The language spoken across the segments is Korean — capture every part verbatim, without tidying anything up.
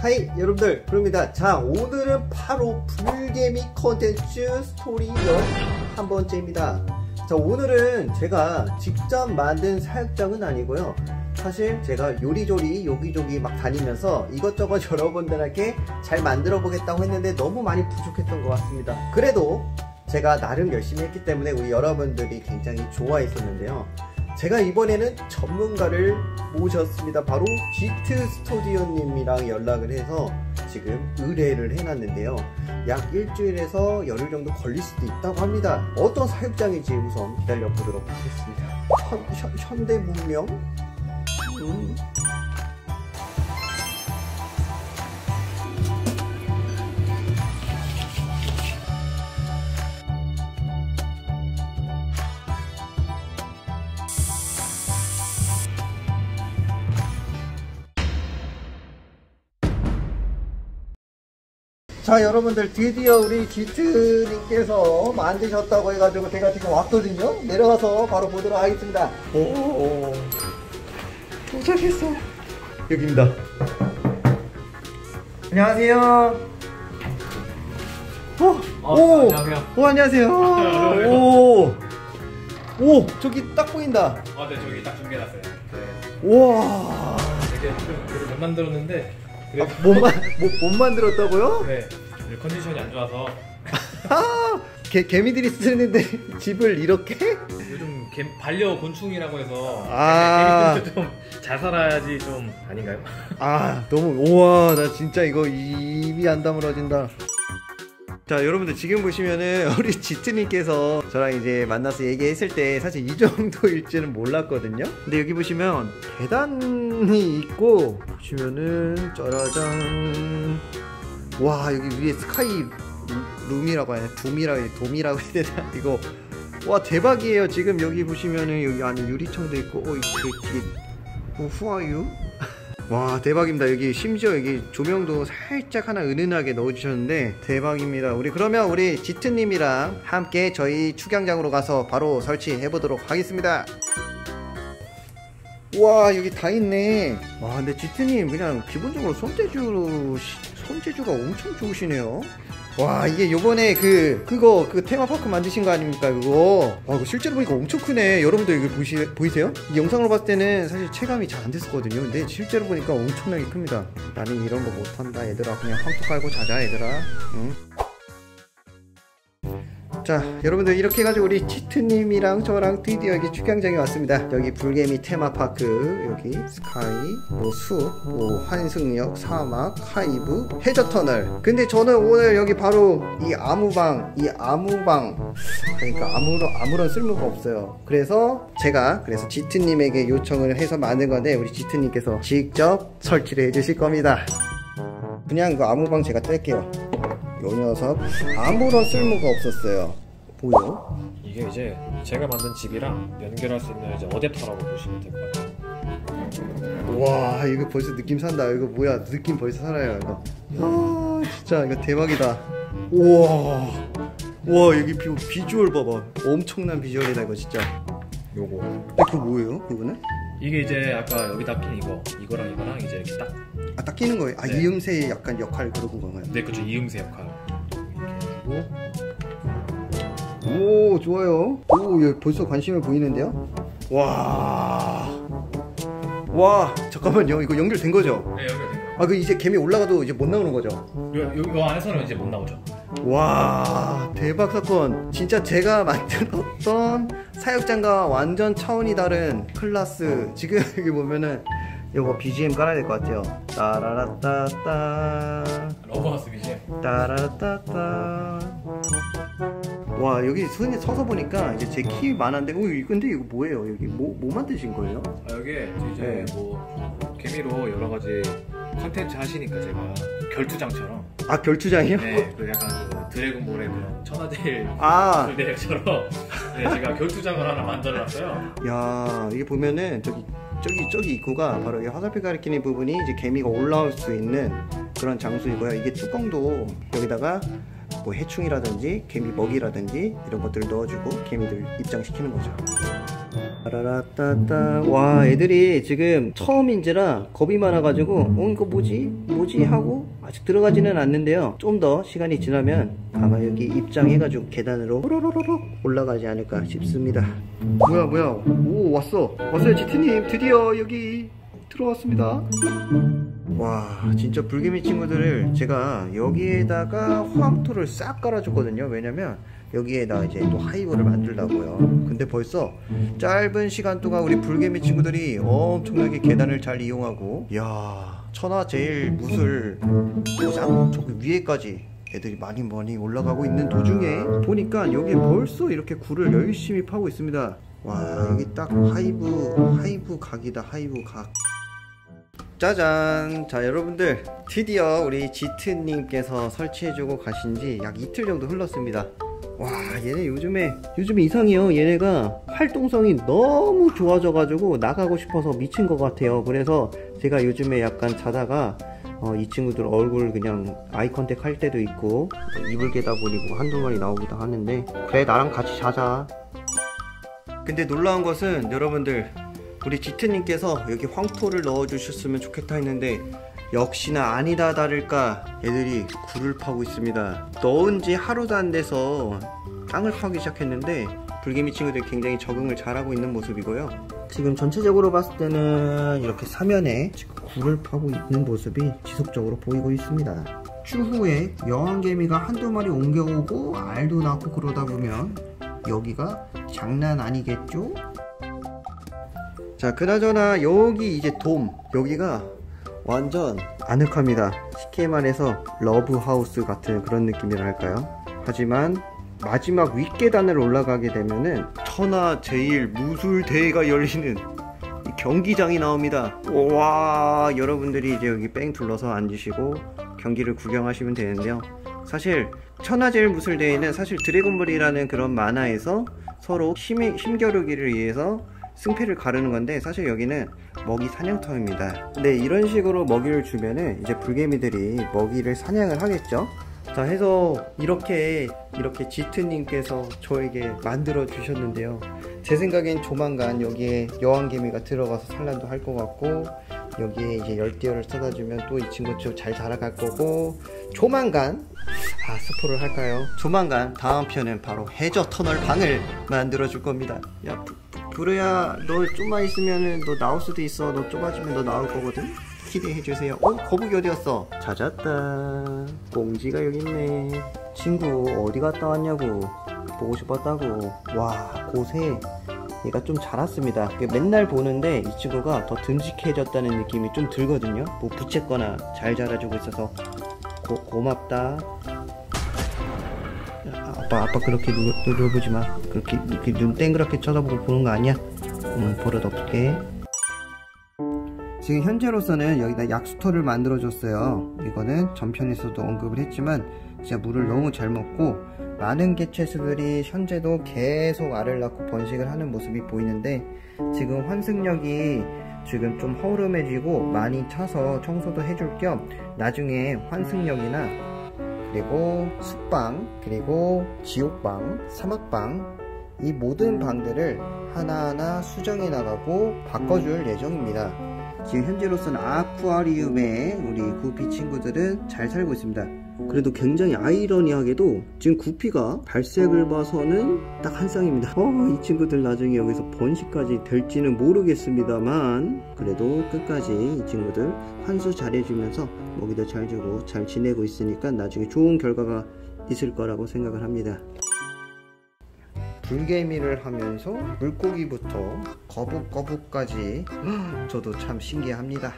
하이 여러분들, 부릅니다. 자, 오늘은 바로 불개미 컨텐츠 스토리역 한 번째입니다. 자, 오늘은 제가 직접 만든 사육장은 아니고요, 사실 제가 요리조리 여기저기 막 다니면서 이것저것 여러분들에게 잘 만들어 보겠다고 했는데 너무 많이 부족했던 것 같습니다. 그래도 제가 나름 열심히 했기 때문에 우리 여러분들이 굉장히 좋아했었는데요, 제가 이번에는 전문가를 모셨습니다. 바로 지트 스튜디오님이랑 연락을 해서 지금 의뢰를 해놨는데요, 약 일주일에서 열흘 정도 걸릴 수도 있다고 합니다. 어떤 사육장인지 우선 기다려보도록 하겠습니다. 현, 현, 현대문명? 음. 자, 여러분들, 드디어 우리 지트님께서 만드셨다고 해가지고 제가 지금 왔거든요. 내려가서 바로 보도록 하겠습니다. 오, 도착했어. 여기입니다. 안녕하세요. 어, 어, 오, 안녕하세요. 오, 안녕하세요. 오, 오, 저기 딱 보인다. 아, 네, 저기 딱 준비해놨어요. 네. 우와. 되게 좀 못 만들었는데. 아, 못, 마, 못, 못 만들었다고요? 네, 컨디션이 안 좋아서. 아, 개, 개미들이 쓰는데 집을 이렇게? 요즘 개, 반려 곤충이라고 해서 아, 개미들도 좀 잘 살아야지 좀 아닌가요? 아, 너무, 우와, 나 진짜 이거 입이 안 다물어진다. 자, 여러분들 지금 보시면은 우리 지트님께서 저랑 이제 만나서 얘기했을 때 사실 이 정도일 줄은 몰랐거든요. 근데 여기 보시면 계단이 있고, 보시면은 짜라잔, 와, 여기 위에 스카이 룸이라고 해야 되나, 둠이라고 해야 되나, 돔이라고 해야 되나, 이거 와, 대박이에요. 지금 여기 보시면은 여기 안에 유리창도 있고, 어, 이게 어, who are you? 와, 대박입니다. 여기 심지어 여기 조명도 살짝 하나 은은하게 넣어주셨는데 대박입니다. 우리 그러면 우리 지트님이랑 함께 저희 축양장으로 가서 바로 설치해 보도록 하겠습니다. 와, 여기 다 있네. 와, 근데 지트님 그냥 기본적으로 손재주 손재주가 엄청 좋으시네요. 와, 이게 요번에 그 그거 그 테마파크 만드신 거 아닙니까, 그거. 와, 이거 실제로 보니까 엄청 크네. 여러분들 이거 보시, 보이세요? 이 영상으로 봤을 때는 사실 체감이 잘 안 됐었거든요. 근데 실제로 보니까 엄청나게 큽니다. 나는 이런 거 못한다 얘들아. 그냥 황토 깔고 자자 얘들아. 응? 자, 여러분들 이렇게 해가지고 우리 지트님이랑 저랑 드디어 여기 축양장에 왔습니다. 여기 불개미 테마파크, 여기 스카이, 뭐 숲, 뭐 환승역, 사막, 하이브, 해저터널. 근데 저는 오늘 여기 바로 이 아무방, 이 아무방, 그러니까 아무런 아무런 쓸모가 없어요. 그래서 제가 그래서 지트님에게 요청을 해서 만든 건데, 우리 지트님께서 직접 설치를 해주실 겁니다. 그냥 그 아무방 제가 뗄게요. 요 녀석 아무런 쓸모가 없었어요. 뭐요? 이게 이제 제가 만든 집이랑 연결할 수 있는 이제 어댑터라고 보시면 될 것 같아요. 와, 이거 벌써 느낌 산다. 이거 뭐야, 느낌 벌써 살아요 이거. 아, 진짜 이거 대박이다. 우와, 와, 여기 비, 비주얼 봐봐. 엄청난 비주얼이다 이거 진짜. 요거. 근데 그거 뭐예요? 그거는? 이게 이제 아까 여기다 낀 이거, 이거랑 이거랑 이제 이렇게 딱. 아, 딱 끼는 거예요? 아, 네. 이음새의 약간 역할 그런 건가요? 네, 그쵸, 이음새 역할. 오, 좋아요. 오, 여기 벌써 관심을 보이는데요? 와, 와, 잠깐만요. 이거 연결된 거죠? 네, 연결된 거예요. 아, 그 이제 개미 올라가도 이제 못 나오는 거죠? 요, 요, 요 안에서는 이제 못 나오죠. 와, 대박 사건. 진짜 제가 만들었던 사육장과 완전 차원이 다른 클라스. 지금 여기 보면은 요거 비지엠 깔아야 될 것 같아요. 따라라따따, 러브하우스 비지엠. 따라라따따. 와, 여기 손이 서서 보니까 이제 제 키 많은데, 어, 근데 이거 뭐예요? 여기 뭐, 뭐 만드신 거예요? 아, 여기에 이제 네. 뭐 개미로 여러 가지 컨텐츠 하시니까 제가 결투장처럼. 아, 결투장이요? 네, 그 약간 그 드래곤볼의 그런 천하제일 아, 대회처럼 네, 제가 결투장을 하나 만들어놨어요. 야, 이게 보면은 저기 저기 저기 입구가 바로 이 화살표 가리키는 부분이 이제 개미가 올라올 수 있는 그런 장소이고요. 이게 뚜껑도 여기다가 뭐 해충이라든지 개미 먹이라든지 이런 것들을 넣어주고 개미들 입장시키는 거죠. 따라라따따. 와, 애들이 지금 처음인지라 겁이 많아가지고 어 이거 뭐지 뭐지 하고 아직 들어가지는 않는데요. 좀 더 시간이 지나면 아마 여기 입장해가지고 계단으로 호로로로로 올라가지 않을까 싶습니다. 뭐야 뭐야, 오 왔어 왔어요 지트님. 드디어 여기 들어왔습니다. 와, 진짜 불개미 친구들을 제가 여기에다가 화암토를 싹 깔아줬거든요. 왜냐면 여기에다 이제 또 하이브를 만들려고요. 근데 벌써 짧은 시간 동안 우리 불개미 친구들이 엄청나게 계단을 잘 이용하고, 이야, 천하제일 무술 도장 저기 위에까지 애들이 많이 많이 올라가고 있는 도중에 보니까 여기 벌써 이렇게 굴을 열심히 파고 있습니다. 와, 여기 딱 하이브 하이브 각이다. 하이브 각. 짜잔! 자, 여러분들 드디어 우리 지트님께서 설치해주고 가신지 약 이틀 정도 흘렀습니다. 와, 얘네 요즘에 요즘에 이상해요. 얘네가 활동성이 너무 좋아져가지고 나가고 싶어서 미친 것 같아요. 그래서 제가 요즘에 약간 자다가 어, 이 친구들 얼굴 그냥 아이 컨택 할 때도 있고, 이불 깨다 보니 뭐 한두 마리 나오기도 하는데, 그래 나랑 같이 자자. 근데 놀라운 것은 여러분들, 우리 지트님께서 여기 황토를 넣어 주셨으면 좋겠다 했는데 역시나 아니다 다를까 애들이 굴을 파고 있습니다. 넣은 지 하루도 안 돼서 땅을 파기 시작했는데 불개미 친구들이 굉장히 적응을 잘하고 있는 모습이고요. 지금 전체적으로 봤을 때는 이렇게 사면에 지금 굴을 파고 있는 모습이 지속적으로 보이고 있습니다. 추후에 여왕개미가 한두 마리 옮겨오고 알도 낳고 그러다 보면 여기가 장난 아니겠죠? 자, 그나저나 여기 이제 돔, 여기가 완전 아늑합니다. 쉽게 말해서 러브하우스 같은 그런 느낌이라 할까요? 하지만 마지막 윗계단을 올라가게 되면은 천하제일 무술대회가 열리는 이 경기장이 나옵니다. 와, 여러분들이 이제 여기 뺑 둘러서 앉으시고 경기를 구경하시면 되는데요. 사실 천하제일 무술대회는 사실 드래곤볼이라는 그런 만화에서 서로 힘, 힘겨루기를 위해서 승패를 가르는 건데, 사실 여기는 먹이 사냥터입니다. 네, 이런 식으로 먹이를 주면은 이제 불개미들이 먹이를 사냥을 하겠죠. 자, 해서 이렇게 이렇게 지트님께서 저에게 만들어 주셨는데요. 제 생각엔 조만간 여기에 여왕개미가 들어가서 산란도 할 것 같고, 여기에 이제 열대어를 쏟아주면 또 이 친구 좀 잘 자라갈 거고, 조만간 아 스포를 할까요? 조만간 다음 편은 바로 해저 터널 방을 만들어 줄 겁니다. 야 부르야, 너 좀만 있으면은 너 나올 수도 있어. 너 좁아지면 너 나올 거거든. 기대해주세요. 어? 거북이 어디였어? 찾았다. 꽁지가 여기 있네. 친구 어디 갔다 왔냐고 보고 싶었다고. 와, 곳에 얘가 좀 자랐습니다. 맨날 보는데 이 친구가 더 듬직해졌다는 느낌이 좀 들거든요. 뭐 부채거나 잘 자라주고 있어서 고, 고맙다. 아빠 아빠 그렇게 눌러보지 마. 그렇게 이렇게 눈 땡그랗게 쳐다보고 보는 거 아니야. 응, 버릇 없게. 지금 현재로서는 여기다 약수터를 만들어 줬어요. 이거는 전편에서도 언급을 했지만 진짜 물을 너무 잘 먹고, 많은 개체수들이 현재도 계속 알을 낳고 번식을 하는 모습이 보이는데, 지금 환승력이 지금 좀 허름해지고 많이 차서 청소도 해줄 겸 나중에 환승력이나 그리고 숲방, 그리고 지옥방, 사막방, 이 모든 방들을 하나하나 수정해 나가고 바꿔줄 예정입니다. 지금 현재로서는 아쿠아리움에 우리 구피 친구들은 잘 살고 있습니다. 그래도 굉장히 아이러니하게도 지금 구피가 발색을 봐서는 딱 한 쌍입니다. 어, 이 친구들 나중에 여기서 번식까지 될지는 모르겠습니다만, 그래도 끝까지 이 친구들 환수 잘해주면서 먹이도 잘 주고 잘 지내고 있으니까 나중에 좋은 결과가 있을 거라고 생각을 합니다. 불개미를 하면서 물고기부터 거북거북까지 저도 참 신기합니다.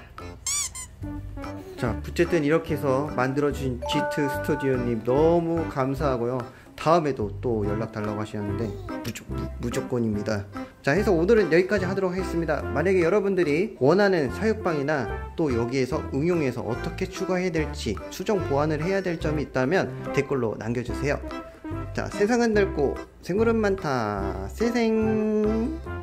자, 어쨌든 이렇게 해서 만들어주신 지트 스튜디오님 너무 감사하고요. 다음에도 또 연락 달라고 하시는데 무조, 무, 무조건입니다. 자, 해서 오늘은 여기까지 하도록 하겠습니다. 만약에 여러분들이 원하는 사육방이나 또 여기에서 응용해서 어떻게 추가해야 될지 수정 보완을 해야 될 점이 있다면 댓글로 남겨주세요. 자, 세상은 넓고 생물은 많다. 세생.